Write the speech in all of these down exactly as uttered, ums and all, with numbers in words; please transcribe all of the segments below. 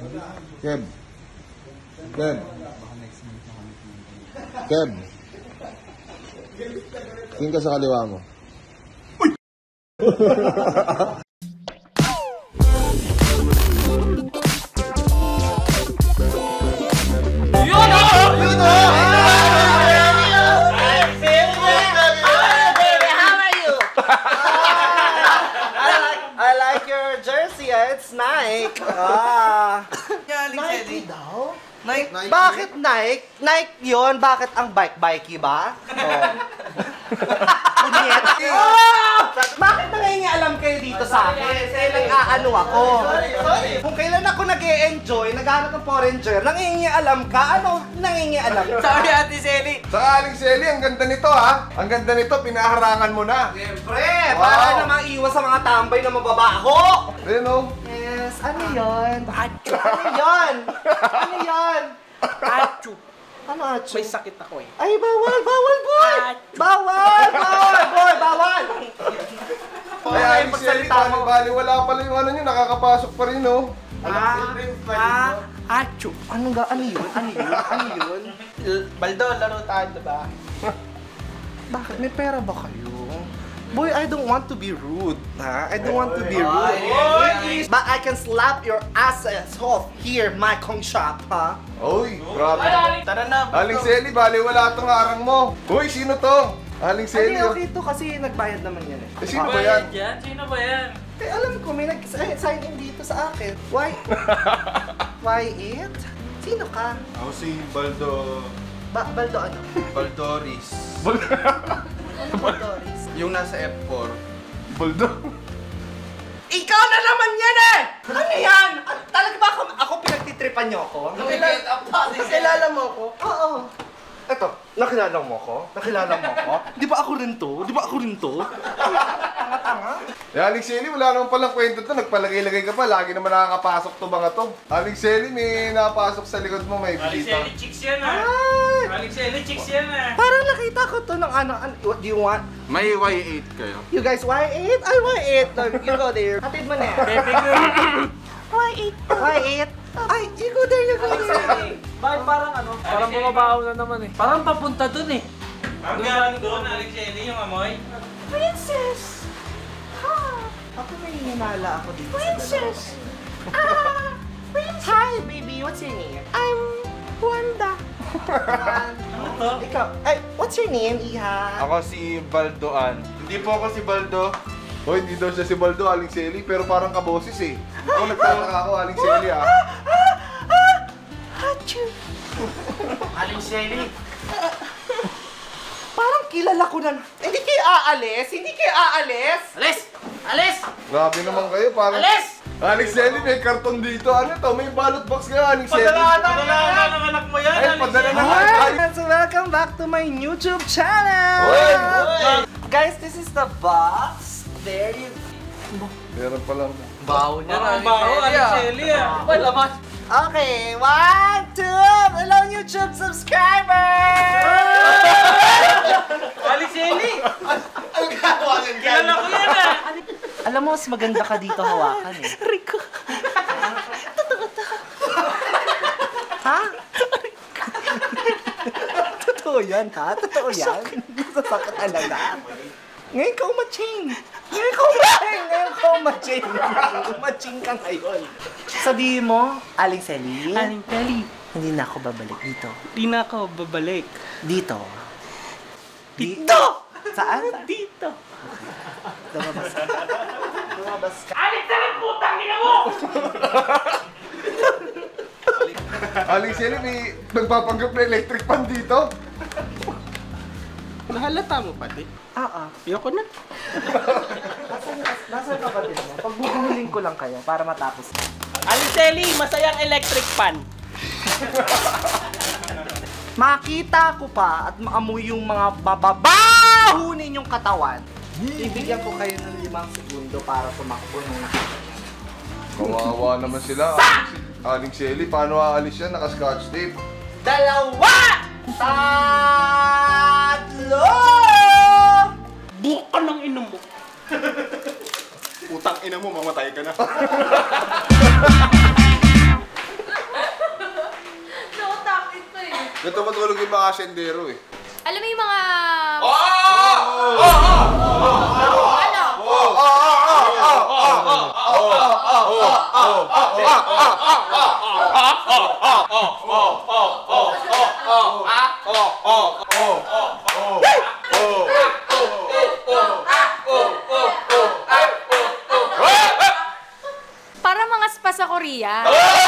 Keb. Keb. Keb. Tingin ka sa kaliwa mo. Uy! Yun o! Yun o! It's Nike. Ah. Nike daw? Nike? Nike? Bakit Nike? Nike yun? Bakit ang bike-bikey ba? Oh. Kunyet. Oh! Bakit nangingialam kayo dito sa akin? Kasi nag-aano ako. Kung kailan ako nag-e-enjoy, naghanap ng foreigner, nangingialam ka? Ano nangingialam? Sorry, Ate Selly. Saka Aling Selly, ang ganda nito ha. Ang ganda nito, pinaharangan mo na. Siyempre, wow. Para namang iwas sa mga tambay na mababaho. Ayun o. Yes, ano yun? Acho. Ano yun? Ano yun? Acho. Ano acho? May sakit ako eh. Ay, bawal, bawal, boy! Bawal, boy, boy, bawal! Ay, Aling Selly, bali, wala pala yung ano nyo, nakakapasok pa rin o. Ah, ah, acho. Ano ga, ano yun? Ano yun? Ano yun? Baldo, laro tayo, diba? Bakit? May pera ba kayo? Boy, I don't want to be rude, ha? I don't want to be rude. Boy, but I can slap your asses off here, my kong shop, ha? Uy, grabe. Tara na, Aling Selly, bali, wala itong arang mo. Uy, sino to? Aling Selly. Ay, okay to kasi nagbayad naman yan eh. Eh, sino ba yan? Sino ba yan? Eh, alam ko, may nag-sign in dito sa akin. Why? Why it? Sino ka? Ako si Baldo... Ba Baldo ano? Baldoris. Ano Baldoris? Yung nasa F four. Baldo. Ikaw na naman yan eh! Ano yan? Ano, talaga ba ako, ako pinagtitripan niyo ako? Nakilala mo ako? Oo. Eto, nakilala mo ko? Nakilala mo ko? Di ba ako rin to? Di ba ako rin to? Tanga-tanga. Eh, Aling Selly, wala naman palang kwento to. Nagpalagay-lagay ka pa. Lagi naman nakakapasok to mga to. Aling Selly, may napasok sa likod mo. May Aling bisita. Selly chicks yan ah. Ay! Aling Selly chicks yan ah. Parang nakita ko to ng ano, ano, what do you want? May Y eight kayo. You guys, Y eight? Ay, Y eight. You go there. Hatid mo na yan. Baby ko. Y eight. Y eight. Ay, you go there, you go there. Bakit parang ano? Parang bumabaho na naman eh. Parang papunta dun eh. Ang galing doon, Aling Selly, yung amoy. Princess! Ha! Ako may hinala ako dito. Princess! Ah! Princess! Hi, baby. What's your name? I'm Wanda. Ano to? Ikaw. Ay, what's your name, Iha? Ako si Baldoan. Hindi po ako si Baldo. Hoy, hindi daw siya si Baldo, Aling Selly, pero parang kaboses eh. Ako nagtataka ako, Aling Selly ah. Achoo! Aling Selly. Parang kilala ko na. Hindi kayo aalis? Hindi kayo aalis? Alis! Alis! Grabe naman kayo, parang... Alis! Aling Selly, may karton dito. Ano to? May ballot box ka, Aling Selly. Padala na ng anak mo yan, Ay, Aling padala na Selly. nga. Hi! So welcome back to my YouTube channel! Oy! Guys, this is the box. There you... Meron pa lang. Baho niya Ang baho, Aling Selly ah. Ay, laman. Okay, one, two, hello YouTube subscribers! Aling Selly! Ang kawalan ka. Kilala ko yan ah. Alam mo, mas maganda ka dito hawakan eh. Rico. Totoo to. Ha? Totoo yan ha? Totoo yan? Sasakit talaga. Ngayon ka umaching. Ngayon ka umaching. Ngayon ka umaching. Umaching ka ngayon. Sabihin mo, Aling Selly. Aling Selly. Hindi na ako babalik dito. Di na ako babalik. Dito. Dito! Saan? Dito. Lumabas ka. Lumabas ka. Aling Selly, putang ina mo! Aling Selly, may nagpapanggap na electric pan dito. Nahalata mo pati. Oo. Ayoko na. Nasaan, nasaan ka ba din mo? Pagbubuhuling ko lang kayo para matapos. Aling Selly, masayang electric pan. Makita ko pa at maamoy yung mga bababaho ninyong katawan. Ibigyan ko kayo ng limang segundo para tumakbo ng... Kawawa naman sila. Aling Selly, paano aalis yan? Naka-scotch tape. Dalawa! Tatlo! Buka ng ino mo. Utang ina mo, mamatay ka na. Ito matulog yung mga sendero eh. Alam mo yung mga... Oh! Oh! Oh! Ano? Para mga spa sa Korea.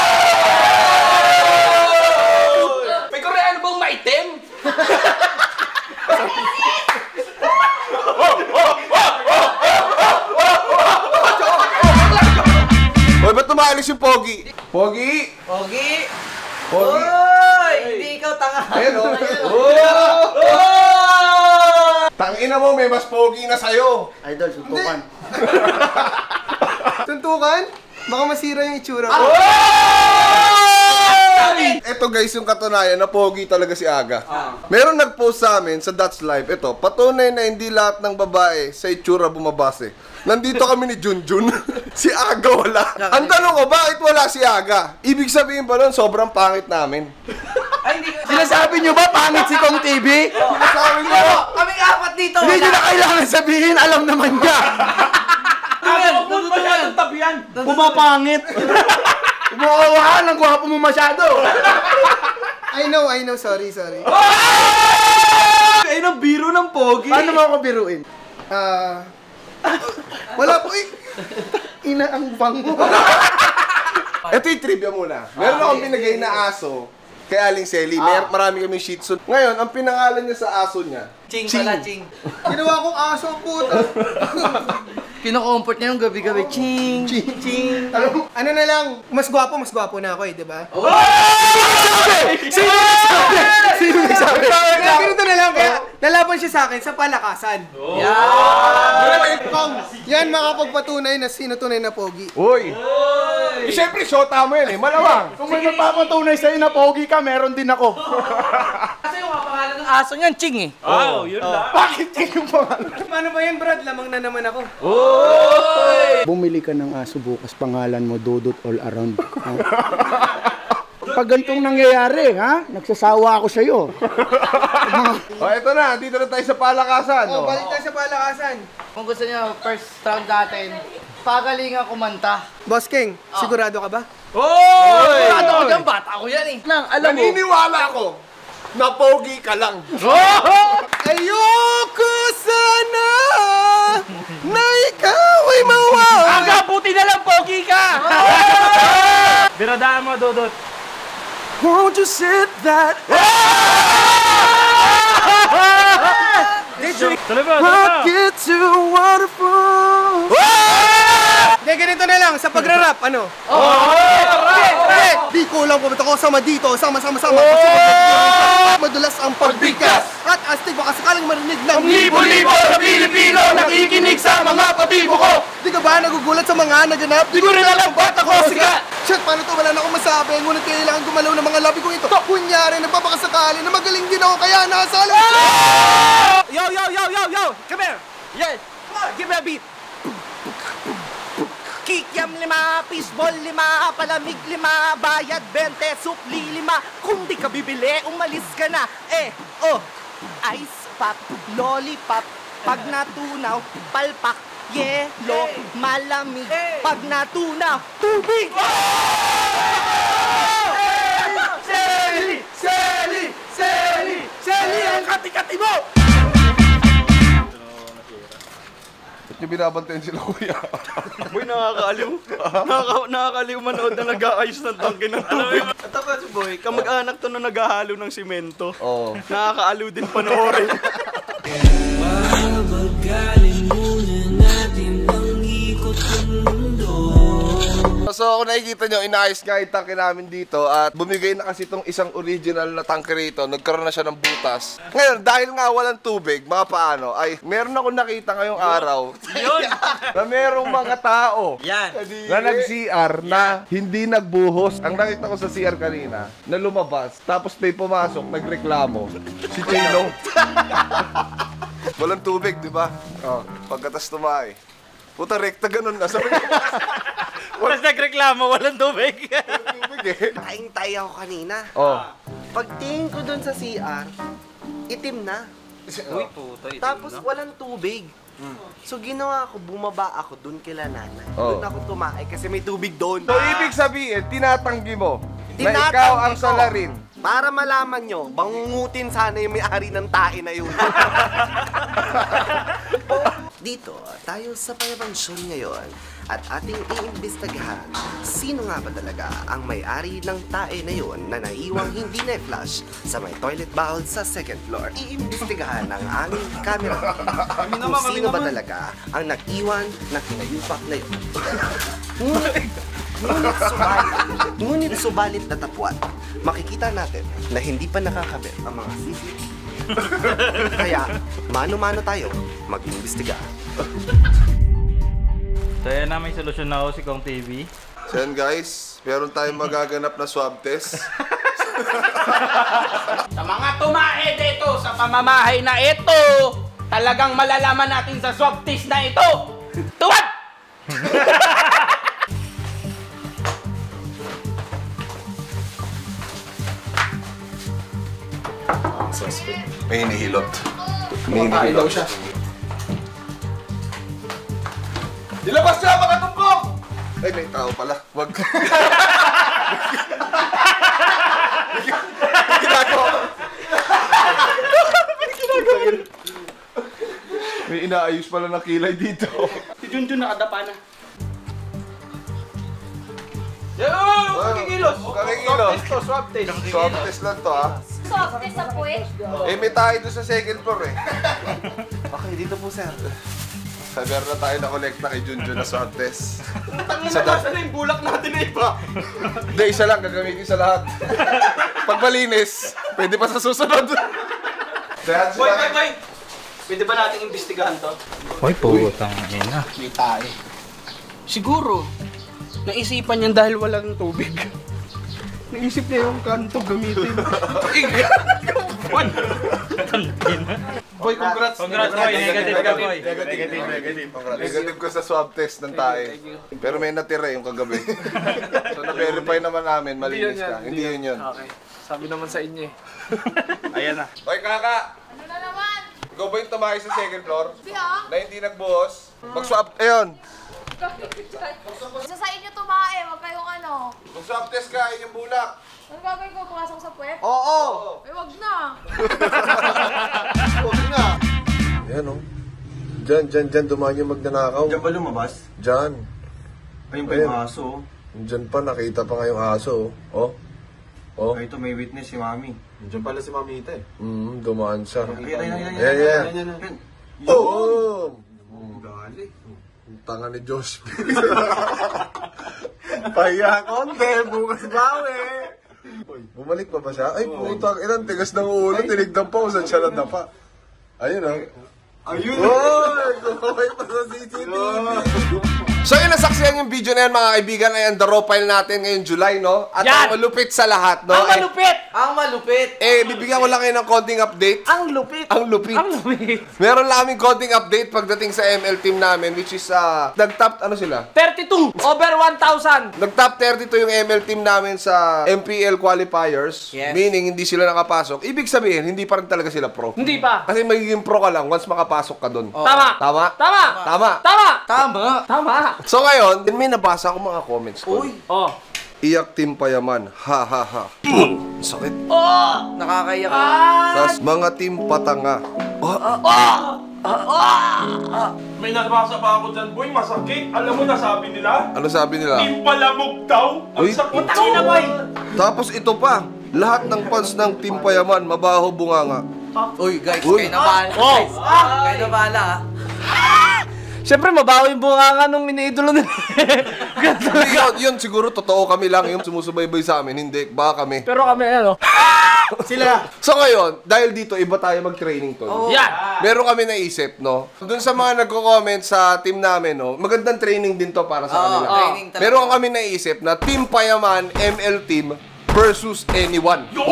May Koreano bang maitim? Hoy, ba't tumalis yung Pogi? Pogi! Pogi! Pogi! Oy! Hindi ikaw tanga. Ayun o. Tangina mo, may mas Pogi na sa'yo. Idol, suntukan. Tuntukan? Baka masira yung itsura ko. Ito guys, yung katunayan na Pogi talaga si Aga. Meron nag-post sa amin sa That's Live. Ito, patunay na hindi lahat ng babae sa itsura bumabase. Nandito kami ni Junjun. Si Aga wala. Ang tanong ko, bakit wala si Aga? Ibig sabihin ba nun, sobrang pangit namin? Ay, hindi ko. Sinasabi nyo ba pangit si Kong T V? Sinasabi ko, Kaming apat dito. Hindi nyo na kailangan sabihin, alam naman niya. Huwag mo masyadong tabihan. Pumapangit. Umukawahan, ang gwapo mo masyado. I know, I know, sorry, sorry. Ay, ang biro ng Pogi. Paano mo ako biruin? Ah... wala po eh. Ina ang bango. ito yung trivia muna. Meron akong binigay na aso kay Aling Selly. Mer marami kaming shih tzu. Ngayon, ang pinangalan niya sa aso niya, Ching pala, Ching. Ginawa kong aso ang puta. Kino-comfort niya yung gabi-gabi. Ching, ching, ching. Ano, ano na lang, mas gwapo, mas gwapo na ako eh, di ba? Sino nagsabi? Sino nagsabi? Kaya ganito na lang, kaya nalaban siya sa akin sa palakasan. Yan! Kong, yan makapagpatunay na sino tunay na pogi. Uy! Eh, siyempre, shota mo yan eh. Malamang. Kung may magpapatunay sa'yo na pogi ka, meron din ako. Kasi yung kapangalan ng aso niyan, Ching eh. Wow, yun lang. Bakit yun yung pangalan? Paano ba yan, Brad? Lamang na naman ako. Bumili ka ng aso bukas, pangalan mo Dudut All Around. Ha? Pag ganitong nangyayari, ha? Nagsasawa ako sa'yo. O, eto na. Dito na tayo sa palakasan. Oh, Oh, balik tayo sa palakasan. Kung gusto niyo, first round natin, pagalingan kumanta. Boss King, sigurado ka ba? Oy! Sigurado ko dyan, bata ko yan eh. Lang, alam mo, Naniniwala ko na pogi ka lang. Ayoko sana na ikaw ay mawala. Aga, buti na lang, pogi ka! Biradaan mo, Dudut. Won't you sit that Tuloy ba, tuloy ba? get to waterfall? Hindi, ganito na lang, sa pagra-rap, ano? Eh, di ko lang pumunta ko sama dito, sama-sama-sama. Madulas ang pagbigkas. At astig, baka sakaling marinig ng Libo-libo na Pilipino nakikinig sa mga patibo ko. Di ka ba nagugulat sa mga naganap? Di ko rin alam ba't ako sikat. Shit, paano to? Wala na akong masabi. Ngunit kailangan gumalaw ng mga labi kong ito. Kunyari, nagpapakasakali na magaling din ako kaya nasa alam. Yo, yo, yo, yo, yo! Come here! Yes! Come on, give me a beat! Kikiam lima, fishball lima, palamig lima, bayad bente, supli lima. Kung di ka bibili, umalis ka na. Eh, oh, ice pop, lollipop, pag natunaw, palpak, yelo, malamig, pag natunaw, tubig! Selly! Selly! Selly! Selly! Ang kati-kati mo! Ba't niyo binabantayan sila, kuya? Uy, nakakaaliw. Nakaka nakakaaliw manood na nag-aayos ng tangke ng tubig. At ako si Boy, kamag-anak to na naghahalo ng simento. Oo. Nakakaaliw din panoorin. So kung nakikita nyo, inaayos nga yung tangke namin dito at bumigay na kasi itong isang original na tangke rito. Nagkaroon na siya ng butas. Ngayon, dahil nga walang tubig, mga paano, ay meron ako nakita ngayong araw na merong mga tao Yan! na nag-C R na hindi nagbuhos. Ang nakita ko sa C R kanina, na lumabas, tapos may pumasok, nagreklamo. Si Chino. Walang tubig, di ba? Oh, pagkatas tumae. Puta, rekta ganun na. Sabi ko, Tapos nagreklamo, walang tubig. walang tubig eh. Kaing tayo ako kanina. Oh. Pagtingin ko dun sa C R, itim na. Uy, puta. Tapos walang tubig. So ginawa ko, bumaba ako dun kila nanay. Oh. Doon ako tumae kasi may tubig doon. So, ibig sabihin, tinatanggi mo na Tinatanggi ikaw ang ko. salarin. Para malaman nyo, bangungutin sana yung may-ari ng tae na yun. Dito, tayo sa Payabansyon ngayon at ating iimbestigahan sino nga ba talaga ang may-ari ng tae na yun na naiwang hindi na-flush sa may toilet bowl sa second floor. Iimbestigahan ng aming camera kung sino ba talaga ang nag-iwan ng kinayupak na yun. Ngunit, ngunit subalit, ngunit subalit na tapuan, makikita natin na hindi pa nakakabit ang mga C C T V. Kaya, mano-mano tayo mag-imbestiga. So yan na, may solusyon na ako si Kong T V. So yan guys, meron tayong magaganap na swab test. Sa mga tumae dito sa pamamahay na ito, talagang malalaman natin sa swab test na ito. Tuwad! May hinihilot. May hinihilot. siya. Ilabas siya, mga tumpok! Ay, may tao pala. Wag. Ginagawa. May inaayos pala ng kilay dito. Si Junjun nakadapa na. Yo! Kakikilos! Kakikilos. Swab test. Swab test lang to, ha? Soft test sa puwet. Eh, may tayo doon sa second floor, eh. Okay, dito po sir. Sabi na tayo na-connect na kay Junjun na swab test. Sa nasa na yung bulak natin na iba. Hindi, isa lang. Gagamitin sa lahat. Pag malinis, pwede pa sa susunod. Dahil Boy, boy, sila... boy! Pwede ba nating imbestigahan to? Hoy, putang ina. May tae. Siguro, naisipan niyan dahil walang tubig. Naisip niya yung kanto gamitin. Boy, congrats! Congrats, boy. Negative ka, boy. Negative, negative. Negative ko sa swab test ng tae. Pero may natira yung kagabi. So, na-verify naman namin, malinis ka. Hindi yun yun. Okay. Sabi naman sa inyo eh. Ayan na. Hoy, kaka! Ano na naman? Ikaw ba yung tumakay sa second floor? Siya? Na hindi nagbuhos? Mag-swab, ayun! Isa sa inyo tumae, wag kayong ano. Mag-swab test ka, yun yung bulak. Ano gagawin ko? Pumasok sa puwet? Oo! Eh, wag na. Huwag na! Yan o. Diyan, diyan, diyan, dumaan yung magnanakaw. Diyan ba lumabas? Diyan. Ayun pa yung aso. oh. Diyan pa, nakita pa nga yung aso. Oh. Oh. Ay, ito may witness si Mami. Diyan pala si Mamita eh. Mm, dumaan siya. Ayan, ayan, ayan, Yeah, yeah. ayan, ayan. Oo! Gali. Ang tanga ni Josh. Pahiya konti, bukas bawi. Bumalik pa ba siya? Ay, putang ilan, tigas ng ulo, tinignan pa kung saan siya nadapa. Ayun ah. Ayun! Oy! Kumaway pa sa C C T V. So yun, nasaksihan yung video na yan mga kaibigan. Ayan, the raw file natin ngayong July, no? At Yan! ang malupit sa lahat, no? Ang malupit! Ang malupit! Eh, eh, bibigyan ko lang kayo ng konting update. Ang lupit! Ang lupit. Ang lupit! Meron lang kaming konting update pagdating sa M L team namin, which is, uh, nag-top, ano sila? thirty-two! Over one thousand! Nag-top thirty-two yung M L team namin sa M P L qualifiers. Yes. Meaning, hindi sila nakapasok. Ibig sabihin, hindi pa rin talaga sila pro. Hindi pa. Kasi magiging pro ka lang once makapasok ka doon. Tama! Tama? Tama! Tama. Tama! Tama! Tama! So ngayon, may nabasa ako mga comments ko. Uy! Oh. Iyak Team Payaman. Ha ha ha. Sakit. Oh! Nakakaiyak. Tapos mga Team Patanga. May nabasa pa ako dyan, boy. Masakit. Alam mo na sabi nila? Ano sabi nila? Palamog daw. Uy. Tangina, boy! Tapos ito pa. Lahat ng fans ng Team Payaman, mabaho bunganga. Uy, guys, Uy. kayo na bahala. Oh. Guys, kayo na bahala, ha? Siyempre, mabaho yung bunganga nung iniidolo nila. Hindi, yun, yun siguro totoo kami lang yung sumusubaybay sa amin. Hindi, baka kami. Pero kami, ano? Sila. So ngayon, dahil dito, iba tayo mag-training to. Yan! Meron kami naisip, no? Doon sa mga nagko-comment sa team namin, no? Magandang training din to para sa kanila. training talaga. Meron kami naisip na Team Payaman M L Team versus anyone. Sino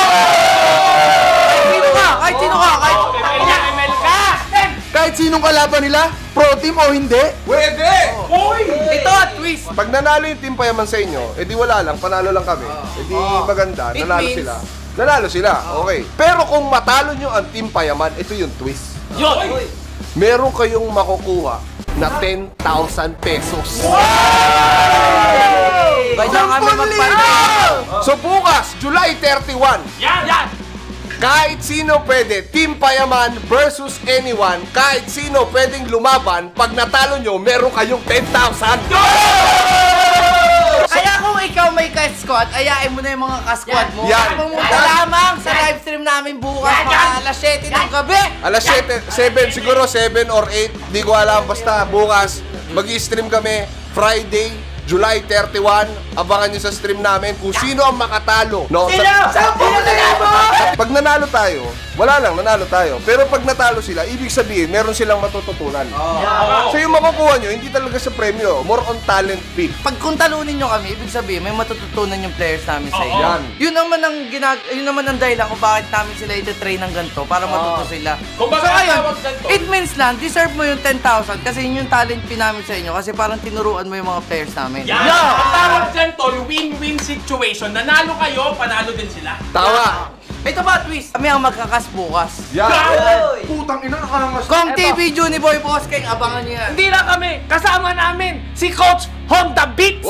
ka? Kahit sino ka? Kahit... M L ka! Kahit sinong kalaban nila, pro team o hindi, Pwede! Uy! Ito at twist! Pag nanalo yung Team Payaman sa inyo, edi wala lang, panalo lang kami. Edi maganda, It nanalo means, sila. nanalo sila. Okay. Pero kung matalo nyo ang Team Payaman, ito yung twist. Yun! Meron kayong makukuha na ten thousand pesos. Kaya kami magpalito. So bukas, July thirty-one, Yan! Yan! kahit sino pwede, Team Payaman versus anyone, kahit sino pwedeng lumaban, pag natalo nyo, meron kayong ten thousand. Kaya kung ikaw may ka-squad, ayain mo na yung mga ka-squad mo. Yan. Pumunta lamang sa live stream namin bukas mga alas siyete ng gabi. Alas seven, siguro seven or eight, di ko alam, basta bukas, mag-i-stream kami, Friday, July thirty-one, abangan nyo sa stream namin kung sino ang makatalo. No? Sa, sa, pag nanalo tayo, wala lang, nanalo tayo. Pero pag natalo sila, ibig sabihin, meron silang matututunan. Oh. So yung makukuha nyo, hindi talaga sa premyo, more on talent pick. Pag kung talunin nyo kami, ibig sabihin, may matututunan yung players namin sa inyo. Yan. Yun naman ang ginag yun naman ang dahilan kung bakit namin sila iti-train ng ganito para matuto sila. Kung So bakit ayun, tawag ganito? it means lang, deserve mo yung ten thousand kasi yun yung talent pin namin sa inyo kasi parang tinuruan mo yung mga players namin. Yan! Ang tawag dyan, tol, win-win situation. Nanalo kayo, panalo din sila. Tawa. Ito ba, twist? Kami ang magkakas bukas. Yan. Putang ina, nakangas. Kung T V Juniboy Boss King, abangan nyo yan. Hindi lang kami, kasama namin si Coach Honda Beats!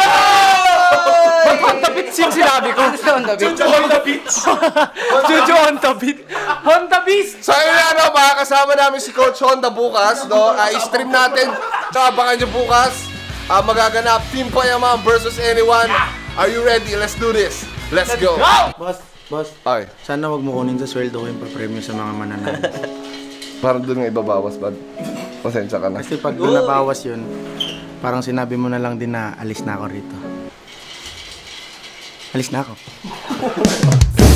Honda Beats yung sinabi ko. Ano si Honda Beats? Honda Beats. Jojo Honda Beats. Honda Beats! So yun na, no, makakasama namin si Coach Honda bukas, no? Uh, i-stream natin. So abangan nyo bukas. Uh, magaganap Team Payaman versus anyone. Are you ready? Let's do this. Let's go. Boss, boss, Ay, sana wag mo kunin sa sweldo ko yung pa-premyo sa mga mananalo. parang doon nga ibabawas, bad. Pasensya ka na. Kasi pag doon nabawas yun, parang sinabi mo na lang din na alis na ako rito. Alis na ako.